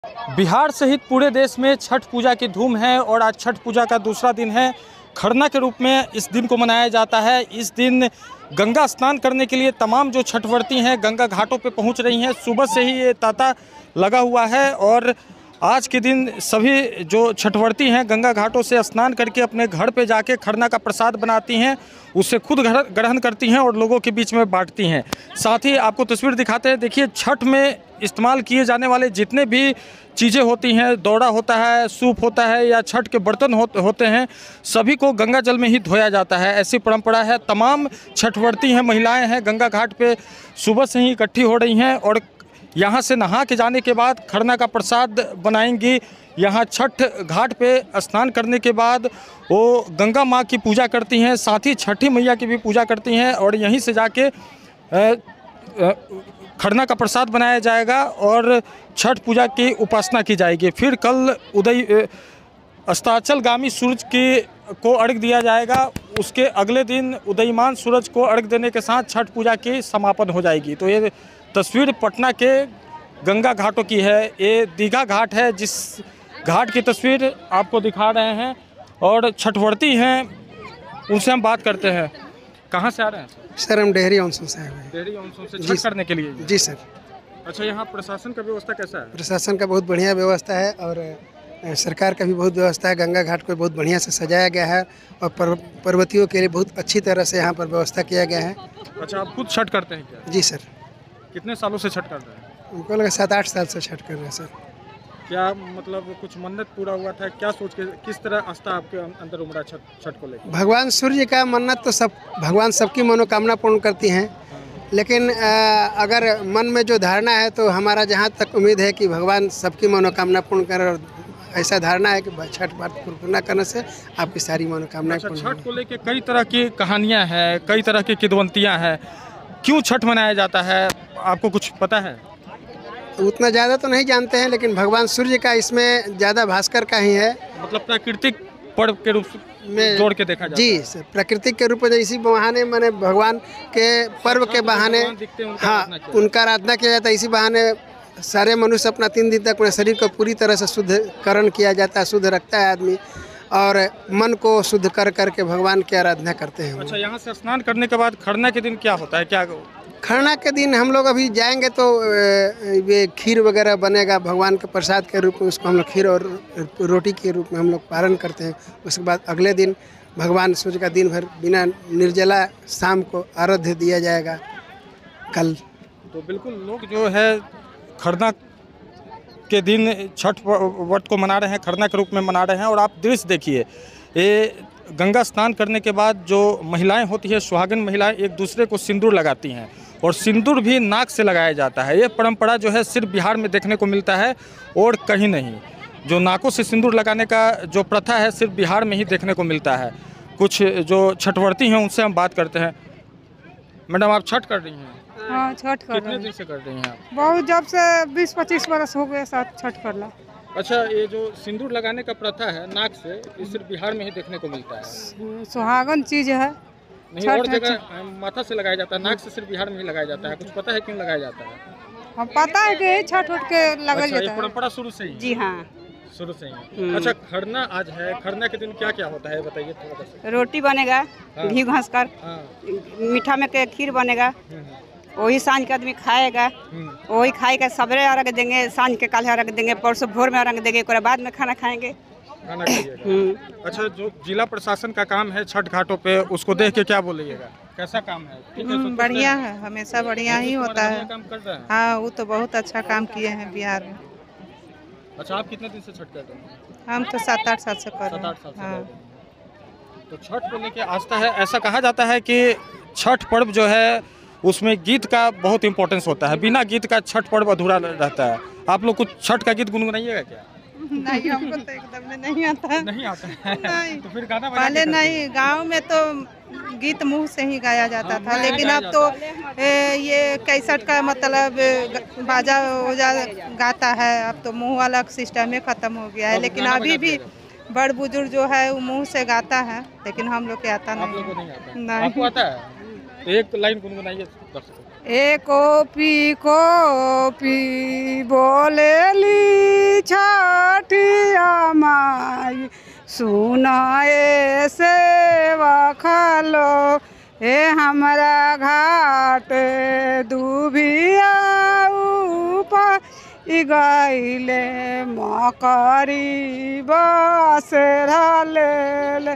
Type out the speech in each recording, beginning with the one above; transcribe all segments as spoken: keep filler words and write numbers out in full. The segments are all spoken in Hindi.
बिहार सहित पूरे देश में छठ पूजा की धूम है और आज छठ पूजा का दूसरा दिन है। खरना के रूप में इस दिन को मनाया जाता है। इस दिन गंगा स्नान करने के लिए तमाम जो छठव्रती हैं गंगा घाटों पे पहुंच रही हैं। सुबह से ही ये तांता लगा हुआ है और आज के दिन सभी जो छठव्रती हैं गंगा घाटों से स्नान करके अपने घर पे जाके खरना का प्रसाद बनाती हैं, उसे खुद ग्रहण करती हैं और लोगों के बीच में बांटती हैं। साथ ही आपको तस्वीर दिखाते हैं, देखिए छठ में इस्तेमाल किए जाने वाले जितने भी चीज़ें होती हैं, दौड़ा होता है, सूप होता है या छठ के बर्तन हो, होते हैं, सभी को गंगा जल में ही धोया जाता है। ऐसी परंपरा है। तमाम छठव्रती हैं, महिलाएं हैं, गंगा घाट पे सुबह से ही इकट्ठी हो रही हैं और यहाँ से नहा के जाने के बाद खरना का प्रसाद बनाएंगी। यहाँ छठ घाट पे स्नान करने के बाद वो गंगा माँ की पूजा करती हैं, साथ ही छठी मैया की भी पूजा करती हैं और यहीं से जाके खरना का प्रसाद बनाया जाएगा और छठ पूजा की उपासना की जाएगी। फिर कल उदय अस्ताचलगामी सूरज की को अर्घ दिया जाएगा। उसके अगले दिन उदयमान सूरज को अर्घ देने के साथ छठ पूजा की समापन हो जाएगी। तो ये तस्वीर पटना के गंगा घाटों की है। ये दीघा घाट है, जिस घाट की तस्वीर आपको दिखा रहे हैं और छठव्रती हैं, उनसे हम बात करते हैं। कहाँ से आ रहे हैं सर? हम डेहरी ऑनसून से आए हुए हैं। डेहरी ऑनसून से छठ करने के लिए? जी सर। अच्छा, यहाँ प्रशासन का व्यवस्था कैसा है? प्रशासन का बहुत बढ़िया व्यवस्था है और सरकार का भी बहुत व्यवस्था है। गंगा घाट को बहुत बढ़िया से सजाया गया है और पर्वतियों के लिए बहुत अच्छी तरह से यहाँ पर व्यवस्था किया गया है। अच्छा, आप खुद छठ करते हैं क्या? जी सर। कितने सालों से छठ कर रहे हैं? उनको लगा सात आठ साल से छठ कर रहे हैं सर। क्या मतलब कुछ मन्नत पूरा हुआ था? क्या सोच के, किस तरह आस्था आपके अंदर उमड़ा छठ छठ को लेकर? भगवान सूर्य का मन्नत तो सब भगवान सबकी मनोकामना पूर्ण करती हैं, लेकिन अगर मन में जो धारणा है तो हमारा जहाँ तक उम्मीद है कि भगवान सबकी मनोकामना पूर्ण कर, और ऐसा धारणा है कि छठ व्रत पूर्ण करने से आपकी सारी मनोकामनाएं पूर्ण होंगी। छठ को लेकर कई तरह की कहानियाँ हैं, कई तरह की किंवदंतियाँ हैं। क्यों छठ मनाया जाता है, आपको कुछ पता है? उतना ज़्यादा तो नहीं जानते हैं, लेकिन भगवान सूर्य का इसमें ज़्यादा भास्कर का ही है। मतलब प्राकृतिक पर्व के रूप में जोड़ के देखा जाता जी है। सर, प्राकृतिक के रूप में इसी बहाने मैंने भगवान के पर्व के बहाने हाँ उनका आराधना किया जाता है। इसी बहाने सारे मनुष्य अपना तीन दिन तक अपने शरीर को पूरी तरह से शुद्धकरण किया जाता है, शुद्ध रखता है आदमी और मन को शुद्ध कर करके भगवान की आराधना करते हैं। अच्छा, यहाँ से स्नान करने के बाद खरना के दिन क्या होता है? क्या खरना के दिन हम लोग अभी जाएंगे तो ये खीर वगैरह बनेगा भगवान के प्रसाद के रूप में, उसको हम लोग खीर और रोटी के रूप में हम लोग पारण करते हैं। उसके बाद अगले दिन भगवान सूर्य का दिन भर बिना निर्जला शाम को आराध्य दिया जाएगा कल। तो बिल्कुल लोग जो है खरना के दिन छठ व्रत को मना रहे हैं, खरना के रूप में मना रहे हैं। और आप दृश्य देखिए, ये गंगा स्नान करने के बाद जो महिलाएं होती है, सुहागन महिलाएं, एक दूसरे को सिंदूर लगाती हैं और सिंदूर भी नाक से लगाया जाता है। ये परंपरा जो है सिर्फ बिहार में देखने को मिलता है और कहीं नहीं। जो नाकों से सिंदूर लगाने का जो प्रथा है सिर्फ बिहार में ही देखने को मिलता है। कुछ जो छठव्रती हैं उनसे हम बात करते हैं। मैडम, आप छठ कर रही हैं? हाँ, छठ कर कितने दिन से कर रही हैं आप? बहुत, जब से बीस पच्चीस बरस हो गए साथ छठ करला। अच्छा, ये जो सिंदूर लगाने का प्रथा है नाक से, ये सिर्फ बिहार में ही देखने को मिलता है। सुहागन चीज है, नहीं और जगह माथा से लगाया जाता है, नाक से सिर्फ बिहार में ही लगाया जाता है। कुछ पता है क्यों लगाया जाता है? हम पता है कि छठ उठ के लगल अच्छा, जाता है। परंपरा शुरू से ही? जी हाँ, शुरू से ही। अच्छा, खरना आज है, खरना के दिन क्या क्या होता है बताइए थोड़ा सा। रोटी बनेगा, घी घास कर, मीठा में के खीर बनेगा, वही सांझ के आदमी खाएगा, वही खाए के सवेरे अर्घ देंगे, सांझ के काले अर्घ देंगे, परसों भोर में अर्घ देंगे, उसके बाद में खाना खाएंगे। खाना खाइएगा। अच्छा, जो जिला प्रशासन का काम है छठ घाटों पे, उसको देख के क्या बोलिएगा? कैसा काम है? बढ़िया है, हमेशा बढ़िया ही होता है। काम कर रहे हैं? हाँ, वो तो बहुत अच्छा काम किए हैं बिहार में। अच्छा, आप कितने दिन से छठ कर रहे हैं? हम तो सात आठ साल से कर सात रहे आठ साल से हैं। हाँ। तो छठ को लेके आस्था है। ऐसा कहा जाता है कि छठ पर्व जो है उसमें गीत का बहुत इंपॉर्टेंस होता है, बिना गीत का छठ पर्व अधूरा रहता है। आप लोग कुछ छठ का गीत गुनगुनाइएगा क्या? नहीं, हमको तो एकदम नहीं आता। नहीं आता है? नहीं। तो फिर गाना पहले नहीं, गांव में तो गीत मुंह से ही गाया जाता था, लेकिन अब तो ए, ये कैसेट का मतलब बाजा वजा गाता है। अब तो मुंह वाला सिस्टम ही खत्म हो गया है, लेकिन अभी भी बड़ बुजुर्ग जो है वो मुंह से गाता है, लेकिन हम लोग के आता नहीं। आपको आता है? तो एक लाइन गुनगुनाइए दर्शकों। ए कोपी कोपी बोलेली छठिया माई, सुनाए सेवा खालो ए हमरा घाट दुभिया ऊपर गईले मकरी बसेरा ले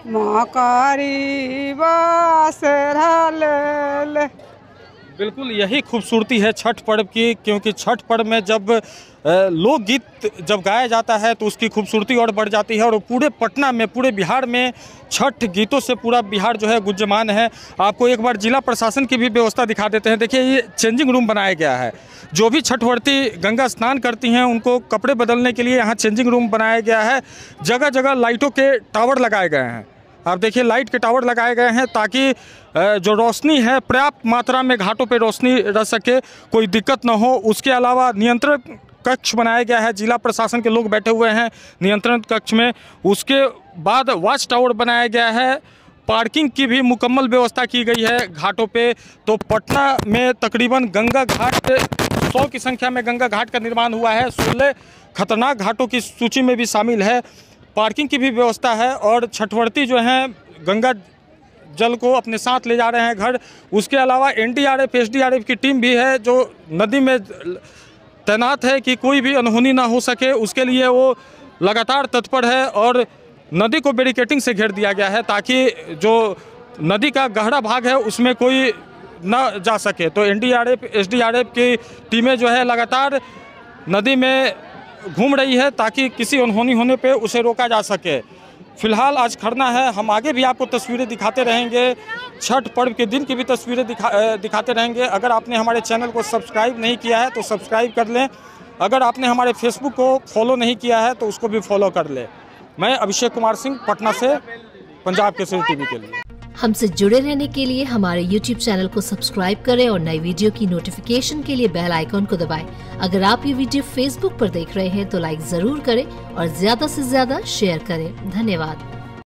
मकरी बसेरा ले। बिल्कुल यही खूबसूरती है छठ पर्व की, क्योंकि छठ पर्व में जब लोकगीत जब गाया जाता है तो उसकी खूबसूरती और बढ़ जाती है। और पूरे पटना में, पूरे बिहार में छठ गीतों से पूरा बिहार जो है गुंजमान है। आपको एक बार जिला प्रशासन की भी व्यवस्था दिखा देते हैं। देखिए ये चेंजिंग रूम बनाया गया है। जो भी छठवर्ती गंगा स्नान करती हैं उनको कपड़े बदलने के लिए यहाँ चेंजिंग रूम बनाया गया है। जगह जगह लाइटों के टावर लगाए गए हैं। आप देखिए लाइट के टावर लगाए गए हैं ताकि जो रोशनी है पर्याप्त मात्रा में घाटों पे रोशनी रह सके, कोई दिक्कत ना हो। उसके अलावा नियंत्रण कक्ष बनाया गया है, जिला प्रशासन के लोग बैठे हुए हैं नियंत्रण कक्ष में। उसके बाद वॉच टावर बनाया गया है। पार्किंग की भी मुकम्मल व्यवस्था की गई है घाटों पे। तो पटना में तकरीबन गंगा घाट सौ की संख्या में गंगा घाट का निर्माण हुआ है। सोलह खतरनाक घाटों की सूची में भी शामिल है। पार्किंग की भी व्यवस्था है और छठवर्ती जो हैं गंगा जल को अपने साथ ले जा रहे हैं घर। उसके अलावा N D R F S D R F की टीम भी है जो नदी में तैनात है कि कोई भी अनहोनी ना हो सके, उसके लिए वो लगातार तत्पर है। और नदी को बैरिकेटिंग से घेर दिया गया है ताकि जो नदी का गहरा भाग है उसमें कोई ना जा सके। तो N D R F S D R F की टीमें जो है लगातार नदी में घूम रही है ताकि किसी अनहोनी होने पे उसे रोका जा सके। फिलहाल आज खरना है, हम आगे भी आपको तस्वीरें दिखाते रहेंगे। छठ पर्व के दिन की भी तस्वीरें दिखा दिखाते रहेंगे। अगर आपने हमारे चैनल को सब्सक्राइब नहीं किया है तो सब्सक्राइब कर लें। अगर आपने हमारे फेसबुक को फॉलो नहीं किया है तो उसको भी फॉलो कर लें। मैं अभिषेक कुमार सिंह, पटना से पंजाब केसरी टीवी के लिए। हमसे जुड़े रहने के लिए हमारे यूट्यूब चैनल को सब्सक्राइब करें और नई वीडियो की नोटिफिकेशन के लिए बेल आइकॉन को दबाएं। अगर आप ये वीडियो फेसबुक पर देख रहे हैं तो लाइक जरूर करें और ज्यादा से ज्यादा शेयर करें। धन्यवाद।